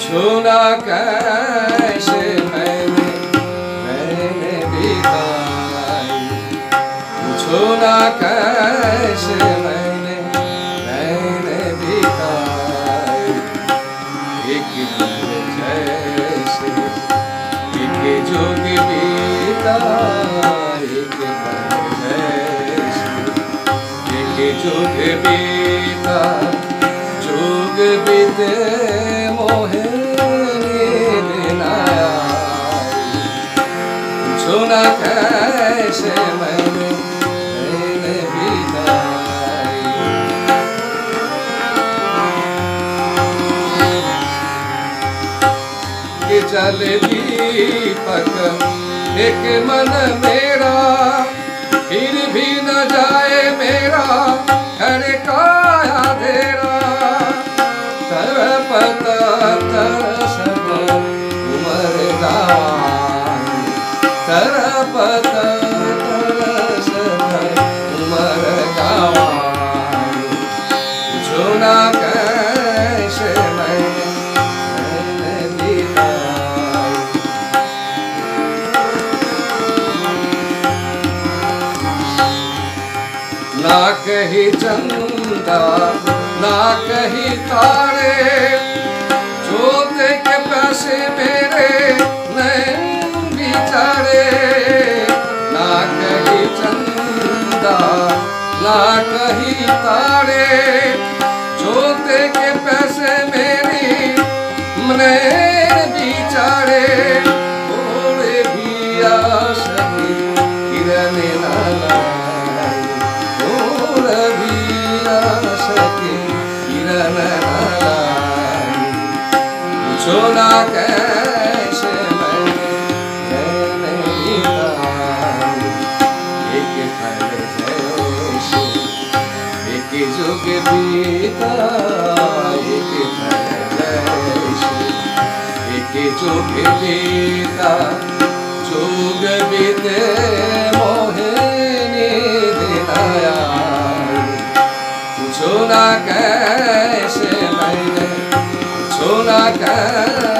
छूना कैसे मैंने बिताई, छूना कैसे मैंने बिताई। एक जैसे एक जुग बीता, एक जैसे एक जुग बीता, जुग बीते मोहे नींद न आई। छूना कैसे मैंने बिताई। कि जल दीपक एक मन मेरा, फिर भी न जाए मेरा घर का अंधेरा। तरपता तरसब उमर गावाई, तरपता तरसब उमर गावाई। छूना कैसे मैंने बिताई। ना कहीं चंदा ना कहीं तारे, जोते के पैसे मेरे नैन बिचारे। ना कहीं चंदा ना कहीं तारे, जोते के पैसे मेरी नैन बिचारे। थोड़े भी आस की किरण न लाई, थोड़े भी आस की किरण न लाई। छूना कैसे मैंने बिताई। एक पल जैसे एक जुग बीता, एक पल जैसे एक जुग बीता, जुग बीते मोहे नींद न आई। छूना कैसे मैंने, छूना कैसे